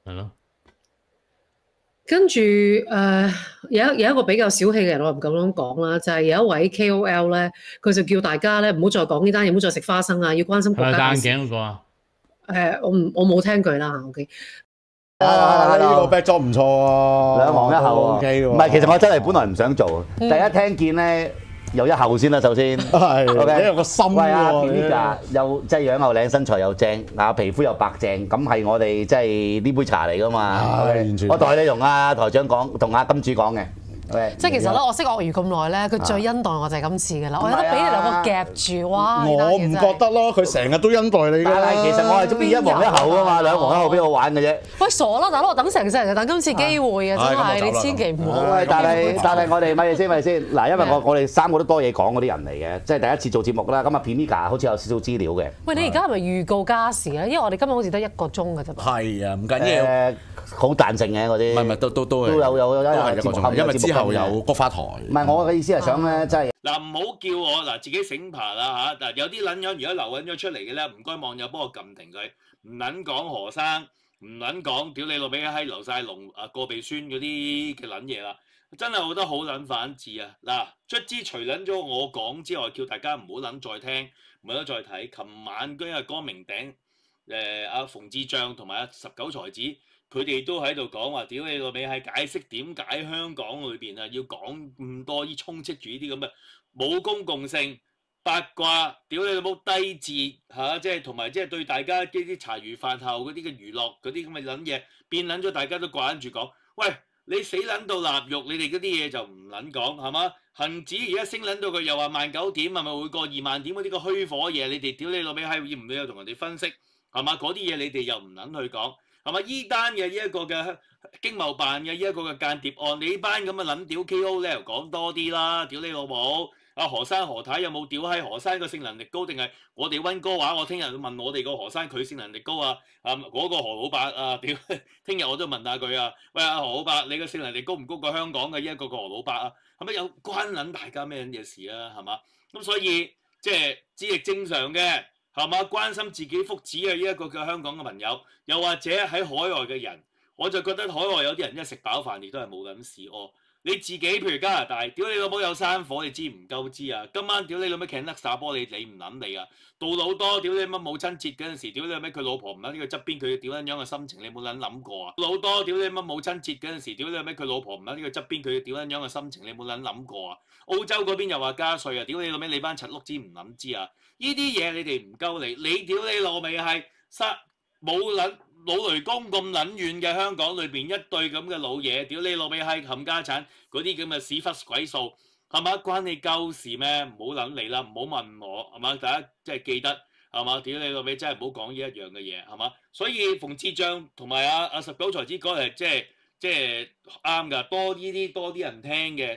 係咯。 跟住有一個比較小氣嘅人，我唔敢咁講啦，就係有一位 KOL 咧，佢就叫大家咧唔好再講呢單嘢，唔好再食花生啊，要關心國家大事。 係戴眼鏡嗰個啊？ 我冇聽佢啦，OK。 呢個 back job 唔錯喎， 兩行一後喎 OK 喎。 唔係，其實我真係本來唔想做，第一聽見咧有一後先啦，首先。 係 OK， 你有個心喂，阿喎 Pika 又即係樣又靚，身材又正，嗱皮膚又白淨，咁係我哋即係呢杯茶嚟噶嘛。 係 OK， 完全我代你同阿台長講，同阿金主講嘅。 即係其實咧，我識鱷魚咁耐咧，佢最恩待我就係今次嘅啦。我有得俾你兩個夾住，哇！ 我唔覺得咯，佢成日都恩待你㗎。 但係其實我係中意一黃一後啊嘛，兩黃一後俾我玩嘅啫。 喂，傻啦，大佬，我等成世人就等今次機會啊，真係你千祈唔好。 喂，但係我哋咪先嗱，因為我哋三個都多嘢講嗰啲人嚟嘅，即係第一次做節目啦。咁啊，Pika 好似有少少資料嘅。 喂，你而家係咪預告加時咧？因為我哋今日好似得1個鐘嘅啫嘛。 係啊，唔緊要。 好彈性嘅嗰啲。 唔係都有係1個鐘，因為之後有菊花台。 唔係我嘅意思係想咧，即係嗱，唔好叫我嗱自己醒爬啦嚇。嗱，有啲撚樣如果流緊咗出嚟嘅咧，唔該網友幫我撳停佢，唔撚講何生，唔撚講屌你老味閪流晒龍過鼻酸嗰啲嘅撚嘢啦，真係我覺得好撚反智啊！嗱，卒之除撚咗我講之外，叫大家唔好撚再聽，唔好再睇。琴晚嗰日光明頂阿馮智障同埋阿19才子。佢哋都喺度講話，屌你老味係解釋點解香港裏邊啊要講咁多啲充斥住呢啲咁嘅冇公共性八卦，屌你老母低智嚇，即係同埋即係對大家呢啲茶餘飯後嗰啲嘅娛樂嗰啲咁嘅撚嘢變撚咗，大家都掛撚住講，喂你死撚到臘肉，你哋嗰啲嘢就唔撚講係嘛？恒指而家升撚到佢又話19,000點，係咪會過20,000點嗰啲個虛火嘢？你哋屌你老味係要唔要同人哋分析係嘛？嗰啲嘢你哋又唔撚去講。係咪依單嘅呢一個嘅經貿辦嘅呢一個嘅間諜案？你呢班咁嘅撚屌 KO 咧，講多啲啦！屌你老母！阿何生何太有冇屌閪？何生個性能力高定係我哋溫哥話？我聽日問我哋個何生佢性能力高啊！嗰個何老伯啊，屌！聽日我都問下佢啊！喂，阿何老伯，你個性能力高唔高過香港嘅呢一個何老伯啊？係咪有關撚大家咩嘢事啊？係嘛？咁所以即係只係正常嘅。係嘛？關心自己福祉嘅呢一個嘅香港嘅朋友，又或者喺海外嘅人，我就覺得海外有啲人一食飽飯亦都係冇撚事屙。你自己譬如加拿大，屌你老母有山火，你知唔夠知啊？今晚屌你老母 Canada 打波，你唔撚你啊？杜魯多屌你乜母親節嗰陣時，屌你老母佢老婆唔喺呢個側邊，佢屌撚樣嘅心情，你冇撚諗過啊？杜魯多屌你乜母親節嗰陣時，屌你老母佢老婆唔喺呢個側邊，佢屌撚樣嘅心情，你冇撚諗過啊？澳洲嗰邊又話加稅啊！屌你老味，你班柒碌知唔撚知啊？呢啲嘢你哋唔夠嚟，你屌你老味係冇撚老雷公咁撚遠嘅香港裏邊一對咁嘅老嘢，屌你老味係冚家產嗰啲咁嘅屎忽鬼數係嘛？關你鳩事咩？唔好撚嚟啦，唔好問我係嘛？大家即係記得係嘛？屌你老味真係唔好講呢一樣嘅嘢係嘛？所以馮智障同埋阿19才子講係即係啱㗎，多啲人聽嘅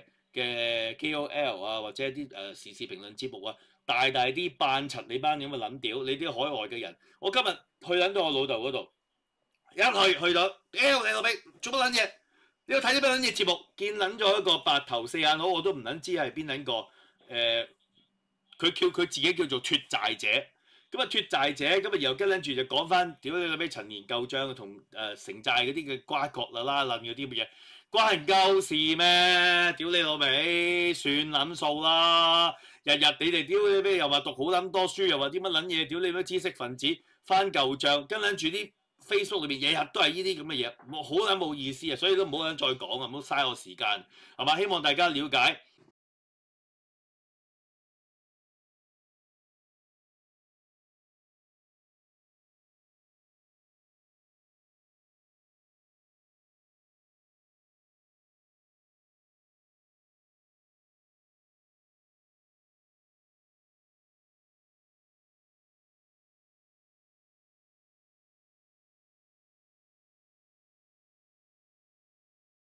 KOL 啊，或者啲時事評論節目啊，大啲扮柒你班咁嘅撚屌，你啲海外嘅人，我今日去撚到我老豆嗰度，一去到，屌你老味做乜撚嘢？你要睇啲乜撚嘢節目？見撚咗一個白頭四眼佬，我都唔撚知係邊撚個佢叫佢自己叫做脫債者，咁啊脫債者，咁啊然後跟撚住就講翻，屌你老味陳年舊帳同城債嗰啲嘅瓜葛啦撚嗰啲乜嘢。關人鳩事咩？屌你老味，算撚數啦！日你哋屌你咩？又話讀好撚多書，又話啲乜撚嘢？屌你咩知識分子翻舊帳，跟撚住啲 Facebook 裏邊日日都係呢啲咁嘅嘢，好撚冇意思啊！所以都唔好撚再講啊，唔好嘥我時間，係嘛？希望大家了解。